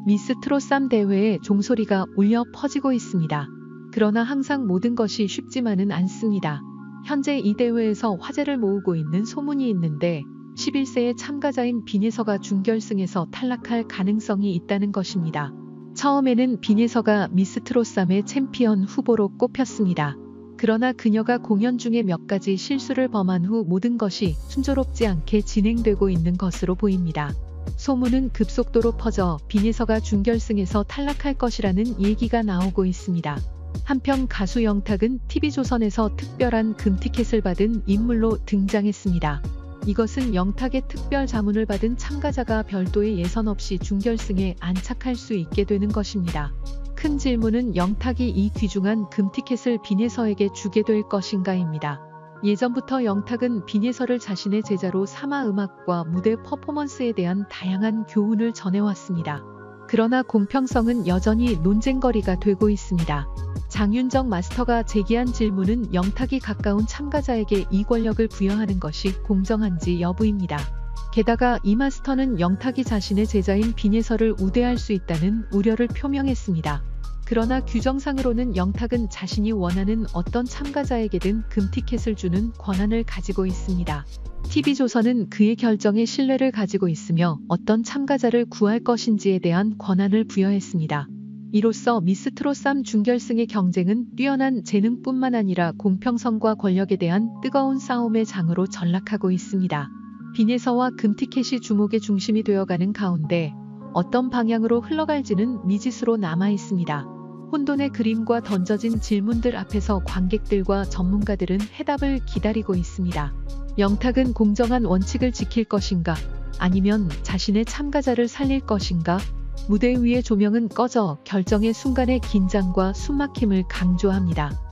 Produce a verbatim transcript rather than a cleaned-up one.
미스 트롯삼 대회에 종소리가 울려 퍼지고 있습니다. 그러나 항상 모든 것이 쉽지만은 않습니다. 현재 이 대회에서 화제를 모으고 있는 소문이 있는데 십일 세의 참가자인 빈예서가 준결승에서 탈락할 가능성이 있다는 것입니다. 처음에는 빈예서가 미스 트롯삼의 챔피언 후보로 꼽혔습니다. 그러나 그녀가 공연 중에 몇 가지 실수를 범한 후 모든 것이 순조롭지 않게 진행되고 있는 것으로 보입니다. 소문은 급속도로 퍼져 빈예서가 준결승에서 탈락할 것이라는 얘기가 나오고 있습니다. 한편 가수 영탁은 티비조선에서 특별한 금티켓을 받은 인물로 등장했습니다. 이것은 영탁의 특별 자문을 받은 참가자가 별도의 예선 없이 준결승에 안착할 수 있게 되는 것입니다. 큰 질문은 영탁이 이 귀중한 금티켓을 빈예서에게 주게 될 것인가입니다. 예전부터 영탁은 빈예서를 자신의 제자로 삼아 음악과 무대 퍼포먼스에 대한 다양한 교훈을 전해왔습니다. 그러나 공평성은 여전히 논쟁거리가 되고 있습니다. 장윤정 마스터가 제기한 질문은 영탁이 가까운 참가자에게 이 권력을 부여하는 것이 공정한지 여부입니다. 게다가 이 마스터는 영탁이 자신의 제자인 빈예서를 우대할 수 있다는 우려를 표명했습니다. 그러나 규정상으로는 영탁은 자신이 원하는 어떤 참가자에게든 금티켓을 주는 권한을 가지고 있습니다. 티비조선은 그의 결정에 신뢰를 가지고 있으며 어떤 참가자를 구할 것인지에 대한 권한을 부여했습니다. 이로써 미스 트롯삼 준결승의 경쟁은 뛰어난 재능뿐만 아니라 공평성과 권력에 대한 뜨거운 싸움의 장으로 전락하고 있습니다. 빈예서와 금티켓이 주목의 중심이 되어가는 가운데 어떤 방향으로 흘러갈지는 미지수로 남아 있습니다. 혼돈의 그림과 던져진 질문들 앞에서 관객들과 전문가들은 해답을 기다리고 있습니다. 영탁은 공정한 원칙을 지킬 것인가? 아니면 자신의 참가자를 살릴 것인가? 무대 위의 조명은 꺼져 결정의 순간의 긴장과 숨막힘을 강조합니다.